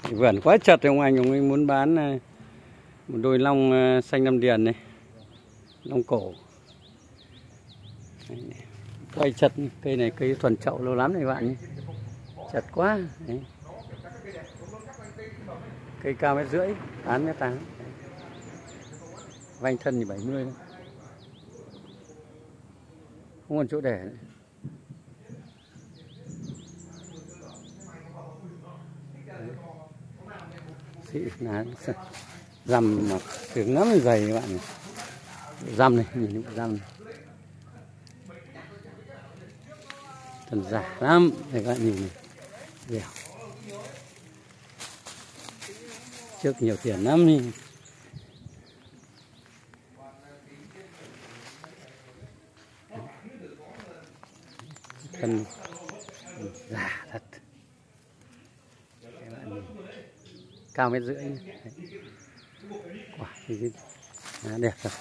Vườn quá chật rồi ông ấy muốn bán một đôi long xanh Nam Điền này, long cổ. Quay chật, cây này cây thuần chậu lâu lắm này bạn nhé. Chật quá. Đấy. Cây cao 1,5 m, 8,8 m. Vành thân thì 70 thôi. Không còn chỗ để nữa. Xị lá răm mà sướng lắm, dày các bạn này. Răm này, nhìn cái răm này. Thần giả lắm, để các bạn nhìn này. Dẻo. Trước nhiều tiền lắm đi. Thân giả thật. Các bạn nhìn. Cao 1,5 m. Quả thì đẹp thật.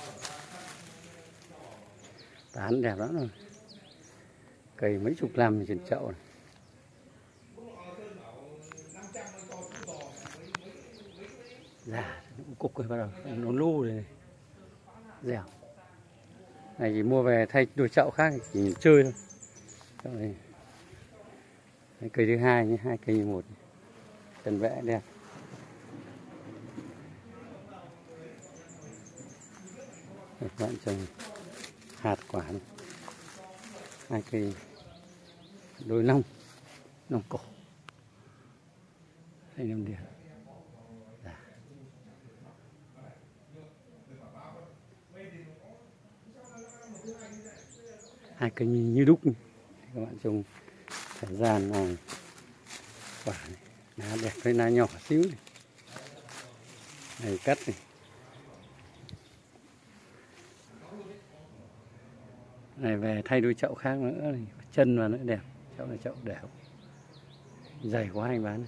Tán đẹp lắm rồi. Cây mấy chục năm trên chậu này. Dạ, cục rồi bắt đầu nó lu này. Dẻo. Này chỉ mua về thay đôi chậu khác chỉ nhìn chơi thôi. Chậu này. Cây thứ hai nhé, 2 cây như một. Trần vẽ đẹp. Các bạn trồng hạt quả này. 2 cây đôi long cổ xanh Nam Điền. Dạ. Hai cây như đúc này. Các bạn trồng thời gian này quả này, lá đẹp với lá nhỏ xíu này. Này cắt này. Này về thay đôi chậu khác nữa này. Chân vào nữa đẹp. Chậu này chậu đẹp. Dày quá anh bán.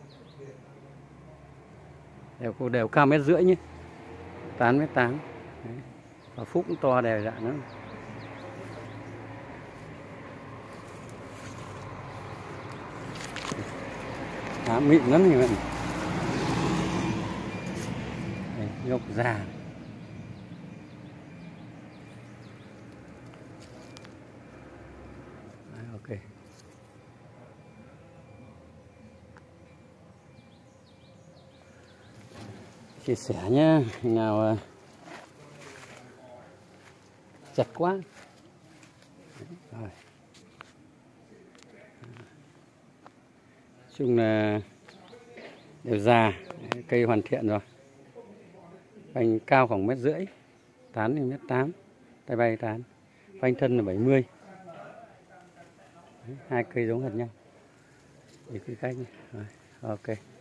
Đều cao 1,5 m nhé. 8,8 m. Và phúc cũng to đều dạng lắm. Lá mịn lắm như vậy. Đây, gốc già. Đấy, ok. Chia sẻ nhé, nào chặt quá. Rồi. Chung là đều già, cây hoàn thiện rồi. Vành cao khoảng 1,5 m, tán thì 1,8 m, tay bay tán. Vành thân là 70. Đấy, 2 cây giống hệt nhau. Để cứ cách nhé. Rồi, ok.